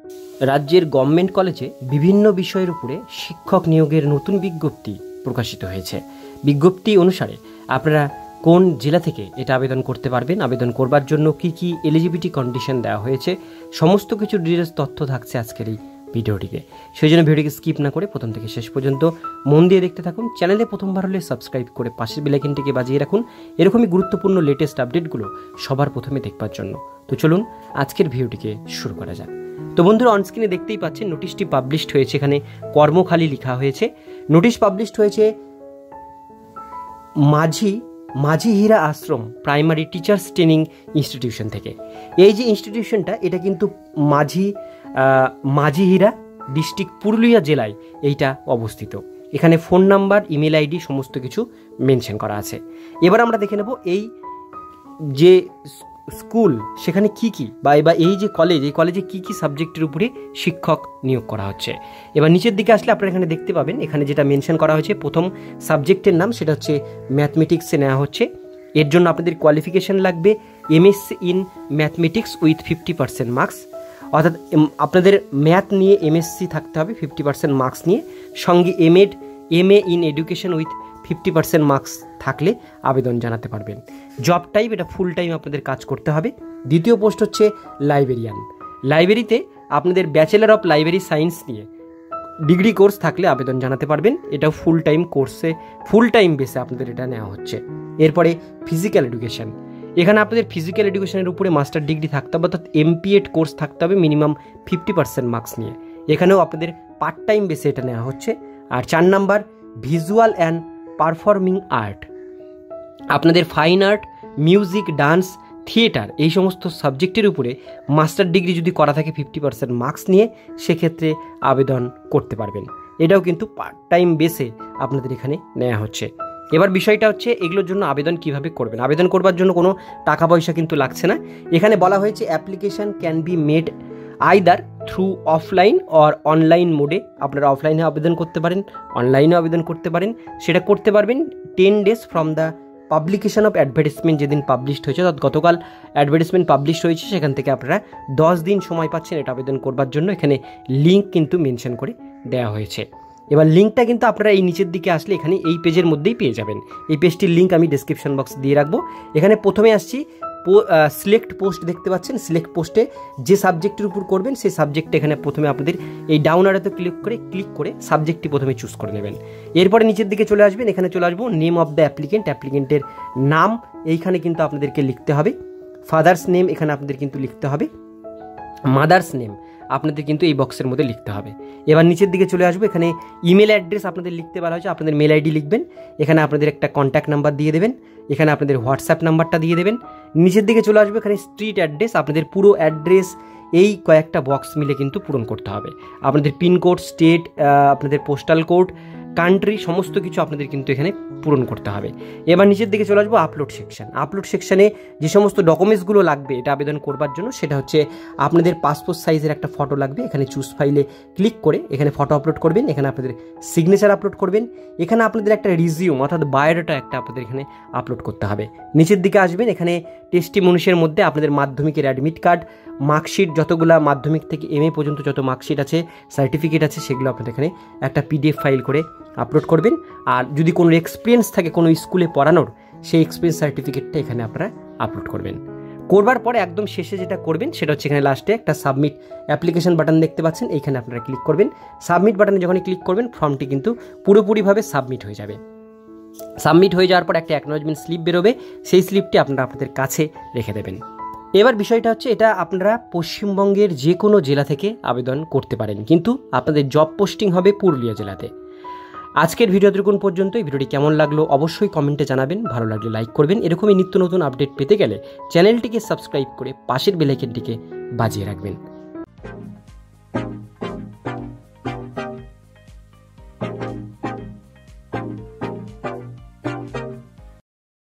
রাজ্যের গভর্নমেন্ট কলেজে বিভিন্ন বিষয়ের উপরে শিক্ষক নিয়োগের নতুন বিজ্ঞপ্তি প্রকাশিত হয়েছে। বিজ্ঞপ্তি অনুসারে আপনারা কোন জেলা থেকে এটা আবেদন করতে পারবেন, আবেদন করবার জন্য কি কি এলিজিবিলিটি কন্ডিশন দেওয়া হয়েছে, সমস্ত কিছু ডিটেলস তথ্য থাকছে আজকের এই ভিডিওটিতে। সেই জন্য ভিডিওটিকে স্কিপ না করে প্রথম থেকে শেষ পর্যন্ত মন দিয়ে দেখতে থাকুন। চ্যানেলে প্রথমবার হলে সাবস্ক্রাইব করে পাশের বেল আইকনটিকে বাজিয়ে রাখুন এরকমই গুরুত্বপূর্ণ লেটেস্ট আপডেটগুলো সবার প্রথমে দেখবার জন্য। তো চলুন আজকের ভিডিওটিকে শুরু করা যাক। তো বন্ধুরা, অনস্ক্রিনে দেখতেই পাচ্ছেন নোটিশটি পাবলিশড হয়েছে, এখানে কর্মখালি লেখা হয়েছে। নোটিশ পাবলিশড হয়েছে Majhi Hira Ashram primary teachers training institution থেকে। এই যে ইনস্টিটিউশনটা, এটা কিন্তু মাঝি হীরা ডিস্ট্রিক্ট পুরুলিয়া জেলায় এইটা অবস্থিত। এখানে ফোন নাম্বার, ইমেল আইডি সমস্ত কিছু মেনশন করা আছে। এবার আমরা দেখে নেব এই যে স্কুল সেখানে কি কি বা এই যে কলেজ, এই কলেজে কি কি সাবজেক্টের উপরে শিক্ষক নিয়োগ করা হচ্ছে। এবার নিচের দিকে আসলে আপনারা এখানে দেখতে পাবেন, এখানে যেটা মেনশন করা হয়েছে প্রথম সাবজেক্টের নাম সেটা হচ্ছে ম্যাথমেটিক্সে নেওয়া হচ্ছে। এর জন্য আপনাদের কোয়ালিফিকেশান লাগবে MSc in mathematics with 50% marks, অর্থাৎ আপনাদের ম্যাথ নিয়ে এমএসসি থাকতে হবে 50% মার্কস নিয়ে, সঙ্গে MA in education with 50% marks থাকলে আবেদন জানাতে পারবেন। জব টাইপ এটা ফুল টাইম আপনাদের কাজ করতে হবে। দ্বিতীয় পোস্ট হচ্ছে লাইব্রেরিয়ান। লাইব্রেরিতে আপনাদের ব্যাচেলার অফ লাইব্রেরি সায়েন্স নিয়ে ডিগ্রি কোর্স থাকলে আবেদন জানাতে পারবেন। এটাও ফুল টাইম কোর্সে, ফুল টাইম বেসে আপনাদের এটা নেওয়া হচ্ছে। এরপরে ফিজিক্যাল এডুকেশন, এখানে আপনাদের ফিজিক্যাল এডুকেশনের উপরে মাস্টার ডিগ্রি থাকতে হবে, অর্থাৎ এমপিএড কোর্স থাকতে হবে মিনিমাম 50% মার্কস নিয়ে। এখানেও আপনাদের পার্ট টাইম বেসে এটা নেওয়া হচ্ছে। আর 4 number visual and performing art, আপনাদের fine art, music, dance, theatre এই সমস্ত সাবজেক্টের উপরে মাস্টার ডিগ্রি যদি করা থাকে 50% মার্কস নিয়ে, সেক্ষেত্রে আবেদন করতে পারবেন। এটাও কিন্তু পার্ট টাইম বেসে আপনাদের এখানে নেওয়া হচ্ছে। এবার বিষয়টা হচ্ছে এগুলোর জন্য আবেদন কিভাবে করবেন। আবেদন করবার জন্য কোনো টাকা পয়সা কিন্তু লাগছে না। এখানে বলা হয়েছে application can be made either through offline or online মোডে। আপনারা অফলাইনে আবেদন করতে পারেন, অনলাইনে আবেদন করতে পারেন। সেটা করতে পারবেন 10 days from the publication of advertisement, যেদিন পাবলিশড হয়েছে, অর্থাৎ গতকাল অ্যাডভার্টাইজমেন্ট পাবলিশড হয়েছে, সেখান থেকে আপনারা 10 দিন সময় পাচ্ছেন এটা আবেদন করবার জন্য। এখানে লিঙ্ক কিন্তু মেনশন করে দেওয়া হয়েছে। এবার লিঙ্কটা কিন্তু আপনারা এই নিচের দিকে আসলে এখানে এই পেজের মধ্যেই পেয়ে যাবেন। এই পেজটির লিঙ্ক আমি ডেসক্রিপশন বক্সে দিয়ে রাখবো। এখানে প্রথমে আসছি সিলেক্ট পোস্ট দেখতে পাচ্ছেন। সিলেক্ট পোস্টে যে সাবজেক্টের উপর করবেন সেই সাবজেক্টটা এখানে প্রথমে আপনাদের এই ডাউন অ্যারোতে ক্লিক করে সাবজেক্টটি প্রথমে চুজ করে নেবেন। এরপরে নিচের দিকে চলে আসবেন, এখানে চলে আসবো নেম অফ দ্য অ্যাপ্লিকেন্টের নাম এইখানে কিন্তু আপনাদেরকে লিখতে হবে। ফাদার্স নেম এখানে আপনাদের কিন্তু লিখতে হবে। মাদার্স নেম আপনাদের কিন্তু এই বক্সের মধ্যে লিখতে হবে। এবার নিচের দিকে চলে আসবো, এখানে ইমেল অ্যাড্রেস আপনাদের লিখতে বলা হয়েছে। আপনাদের মেল আইডি লিখবেন, এখানে আপনাদের একটা কন্ট্যাক্ট নাম্বার দিয়ে দেবেন, এখানে আপনাদের হোয়াটসঅ্যাপ নাম্বারটা দিয়ে দেবেন। নিচের দিকে চলে আসবে, এখানে স্ট্রিট অ্যাড্রেস, আপনাদের পুরো অ্যাড্রেস এই কয়েকটা বক্স মিলে কিন্তু পূরণ করতে হবে। আপনাদের পিনকোড, স্টেট, আপনাদের পোস্টাল কোড, কান্ট্রি সমস্ত কিছু আপনাদের কিন্তু এখানে পূরণ করতে হবে। এবার নিচের দিকে চলে আসবো আপলোড সেকশন। আপলোড সেকশানে যে সমস্ত ডকুমেন্টসগুলো লাগবে এটা আবেদন করবার জন্য, সেটা হচ্ছে আপনাদের পাসপোর্ট সাইজের একটা ফটো লাগবে। এখানে চুজ ফাইলে ক্লিক করে এখানে ফটো আপলোড করবেন, এখানে আপনাদের সিগনেচার আপলোড করবেন, এখানে আপনাদের একটা রিজিউম অর্থাৎ বায়োডাটা একটা আপনাদের এখানে আপলোড করতে হবে। নিচের দিকে আসবেন, এখানে টেস্টিমনিসের মধ্যে আপনাদের মাধ্যমিকের অ্যাডমিট কার্ড, মার্কশিট, যতগুলো মাধ্যমিক থেকে এমএ পর্যন্ত যত মার্কশিট আছে, সার্টিফিকেট আছে, সেগুলো আপনাদের এখানে একটা পিডিএফ ফাইল করে আপলোড করবেন। আর যদি কোনো এক্সপিরিয়েন্স থাকে কোনো স্কুলে পড়ানোর, সেই এক্সপিরিয়েন্স সার্টিফিকেটটা এখানে আপনারা আপলোড করবার পরে একদম শেষে যেটা করবেন সেটা হচ্ছে এখানে লাস্টে একটা সাবমিট অ্যাপ্লিকেশন বাটন দেখতে পাচ্ছেন, এইখানে আপনারা ক্লিক করবেন। সাবমিট বাটনে যখনই ক্লিক করবেন ফর্মটি কিন্তু পুরোপুরিভাবে সাবমিট হয়ে যাবে। সাবমিট হয়ে যাওয়ার পর একটা অ্যাকনোলেজমেন্ট স্লিপ বেরোবে, সেই স্লিপটি আপনারা আপনাদের কাছে রেখে দেবেন। এবার বিষয়টা হচ্ছে এটা আপনারা পশ্চিমবঙ্গের যে কোনো জেলা থেকে আবেদন করতে পারেন, কিন্তু আপনাদের জব পোস্টিং হবে পুরুলিয়া জেলাতে। আজকের ভিডিও এতক্ষণ পর্যন্ত। এই ভিডিওটি কেমন লাগলো অবশ্যই কমেন্টে জানাবেন, ভালো লাগলে লাইক করবেন। এরকমই নিত্য নতুন আপডেট পেতে গেলে চ্যানেলটিকে সাবস্ক্রাইব করে পাশের বেল আইকনটিকে বাজিয়ে রাখবেন।